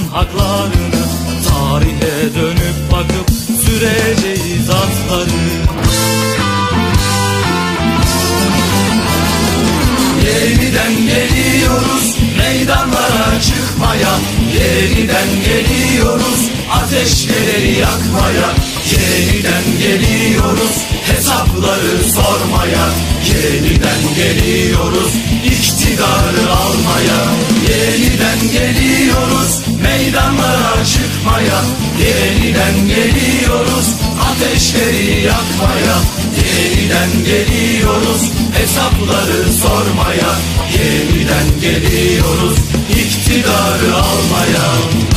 haklarını, tarihe dönüp bakıp süreceğiz atları. Yeniden geliyoruz meydanlara çıkmaya, yeniden geliyoruz ateşleri yakmaya, yeniden geliyoruz hesapları sormaya, yeniden geliyoruz iktidarı almaya, yeniden geliyoruz meydanlara çıkmaya, yeniden geliyoruz ateşleri yakmaya, yeniden geliyoruz hesapları sormaya, yeniden geliyoruz iktidarı almaya.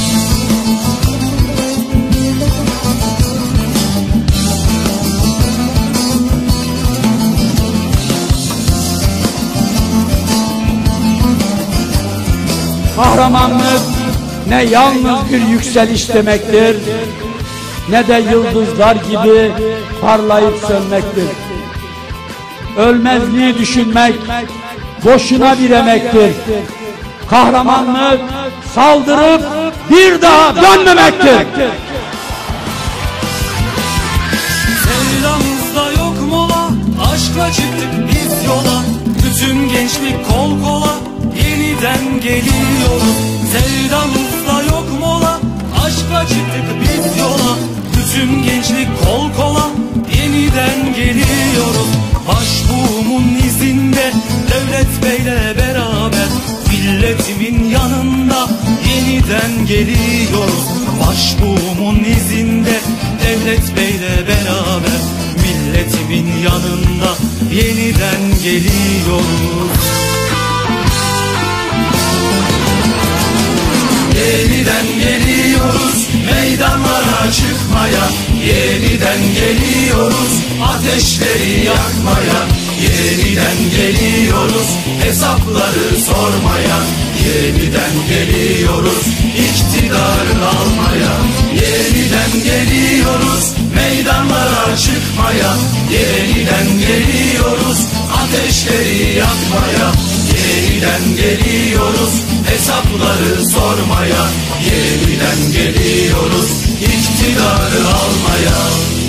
Kahramanlık ne yalnız bir yükseliş demektir, ne de yıldızlar gibi parlayıp sönmektir. Ölmezliği düşünmek boşuna bir emektir. Kahramanlık saldırıp bir daha dönmemektir. Sevdamızda yok mola, aşkla çıktık biz yola, bütün gençlik kol kola, yeniden geliyoruz. Sevdamızda yok mola, aşkla çıktık biz yola, bütün gençlik kol kola, yeniden geliyoruz. Başbuğumun izinde Devlet Bey'le beraber, milletimin yanında yeniden geliyoruz. Başbuğumun izinde Devlet Bey'le beraber, milletimin yanında yeniden geliyoruz. Yeniden geliyoruz meydanlara çıkmaya, yeniden geliyoruz ateşleri yakmaya, yeniden geliyoruz hesapları sormaya, yeniden geliyoruz iktidarı almaya, yeniden geliyoruz meydanlara çıkmaya, yeniden geliyoruz ateşleri yakmaya, yeniden geliyoruz hesapları sormaya, yeniden geliyoruz iktidarı almaya.